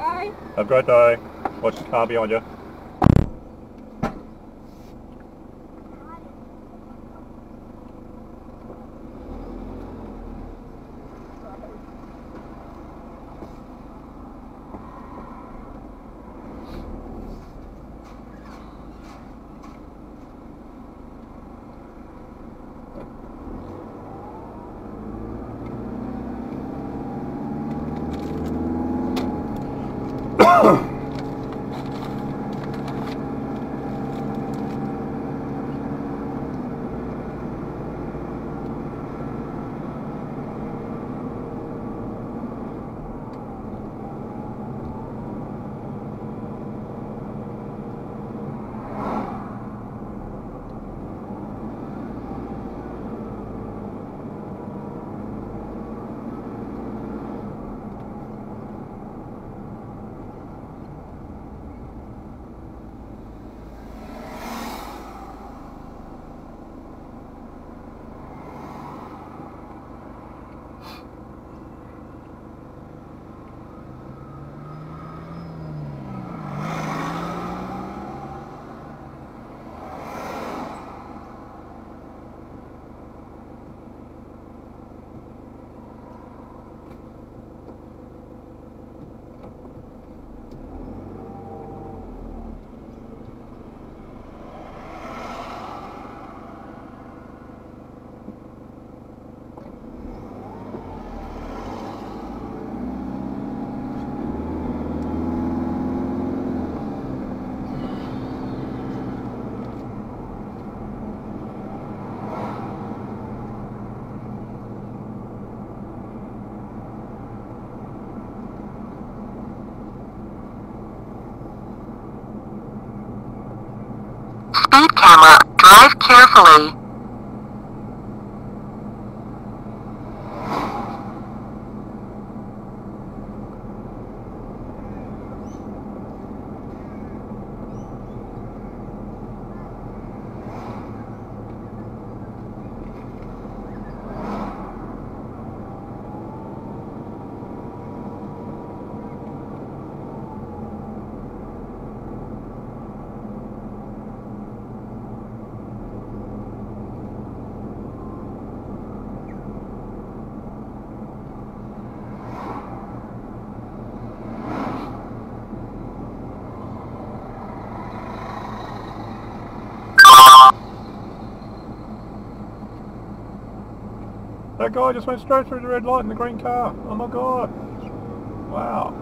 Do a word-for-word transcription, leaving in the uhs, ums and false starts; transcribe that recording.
Bye. Have a great day. Watch the car behind you. Speed camera. Drive carefully. That guy just went straight through the red light in the green car. Oh my god. Wow.